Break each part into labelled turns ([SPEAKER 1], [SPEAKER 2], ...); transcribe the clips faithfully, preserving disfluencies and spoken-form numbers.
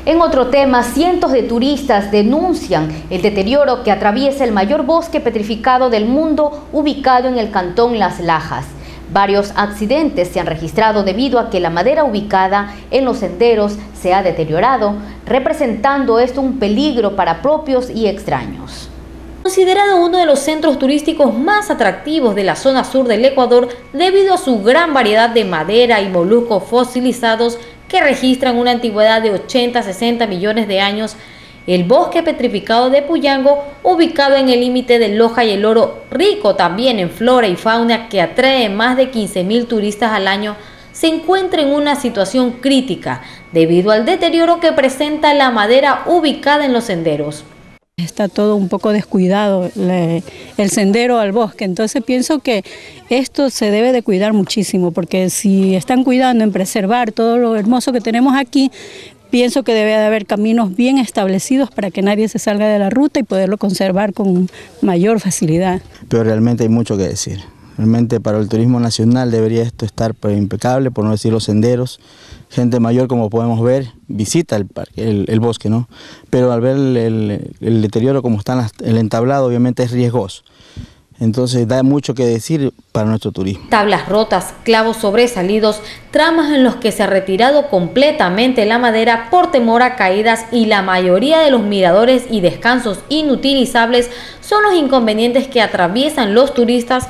[SPEAKER 1] En otro tema, cientos de turistas denuncian el deterioro que atraviesa el mayor bosque petrificado del mundo, ubicado en el cantón Las Lajas. Varios accidentes se han registrado debido a que la madera ubicada en los senderos se ha deteriorado, representando esto un peligro para propios y extraños.
[SPEAKER 2] Considerado uno de los centros turísticos más atractivos de la zona sur del Ecuador debido a su gran variedad de madera y moluscos fosilizados que registran una antigüedad de ochenta a sesenta millones de años, el bosque petrificado de Puyango, ubicado en el límite de Loja y El Oro, rico también en flora y fauna que atrae más de quince mil turistas al año, se encuentra en una situación crítica debido al deterioro que presenta la madera ubicada en los senderos.
[SPEAKER 3] Está todo un poco descuidado, le, el sendero al bosque, entonces pienso que esto se debe de cuidar muchísimo, porque si están cuidando en preservar todo lo hermoso que tenemos aquí, pienso que debe de haber caminos bien establecidos para que nadie se salga de la ruta y poderlo conservar con mayor facilidad.
[SPEAKER 4] Pero realmente hay mucho que decir. Realmente para el turismo nacional debería esto estar pues, impecable, por no decir los senderos. Gente mayor, como podemos ver, visita el, parque, el, el bosque, ¿no? Pero al ver el, el, el deterioro como está el entablado, obviamente es riesgoso. Entonces da mucho que decir para nuestro turismo.
[SPEAKER 2] Tablas rotas, clavos sobresalidos, tramas en los que se ha retirado completamente la madera por temor a caídas y la mayoría de los miradores y descansos inutilizables son los inconvenientes que atraviesan los turistas.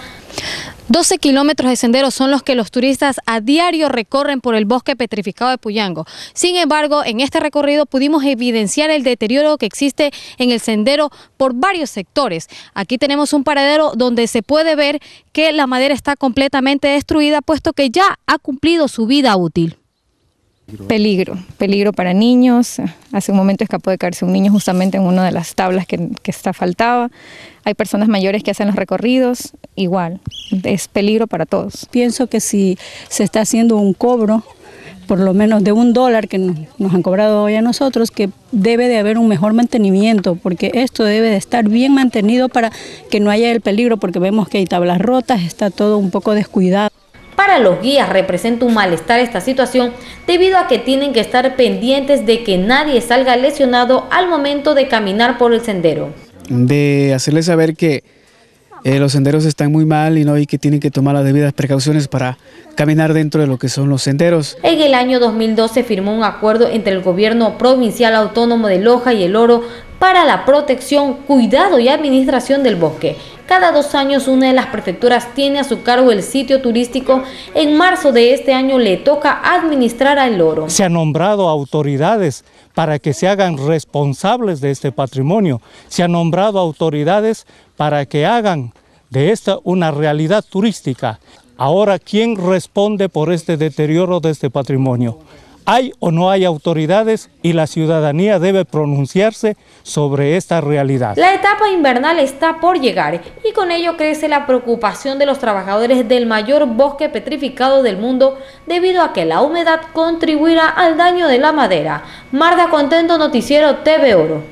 [SPEAKER 5] doce kilómetros de senderos son los que los turistas a diario recorren por el bosque petrificado de Puyango. Sin embargo, en este recorrido pudimos evidenciar el deterioro que existe en el sendero por varios sectores. Aquí tenemos un paradero donde se puede ver que la madera está completamente destruida, puesto que ya ha cumplido su vida útil.
[SPEAKER 6] Peligro, peligro para niños. Hace un momento escapó de caerse un niño justamente en una de las tablas que, que está faltaba. Hay personas mayores que hacen los recorridos, igual, es peligro para todos.
[SPEAKER 3] Pienso que si se está haciendo un cobro, por lo menos de un dólar que nos han cobrado hoy a nosotros, que debe de haber un mejor mantenimiento, porque esto debe de estar bien mantenido para que no haya el peligro, porque vemos que hay tablas rotas, está todo un poco descuidado.
[SPEAKER 2] Para los guías representa un malestar esta situación debido a que tienen que estar pendientes de que nadie salga lesionado al momento de caminar por el sendero.
[SPEAKER 7] De hacerles saber que eh, los senderos están muy mal y, no, y que tienen que tomar las debidas precauciones para caminar dentro de lo que son los senderos.
[SPEAKER 2] En el año dos mil dos se firmó un acuerdo entre el gobierno provincial autónomo de Loja y El Oro para la protección, cuidado y administración del bosque. Cada dos años una de las prefecturas tiene a su cargo el sitio turístico. En marzo de este año le toca administrar a El Oro.
[SPEAKER 8] Se han nombrado autoridades para que se hagan responsables de este patrimonio. Se han nombrado autoridades para que hagan de esta una realidad turística. Ahora, ¿quién responde por este deterioro de este patrimonio? ¿Hay o no hay autoridades? Y la ciudadanía debe pronunciarse sobre esta realidad.
[SPEAKER 2] La etapa invernal está por llegar y con ello crece la preocupación de los trabajadores del mayor bosque petrificado del mundo debido a que la humedad contribuirá al daño de la madera. Marta Contento, Noticiero T V Oro.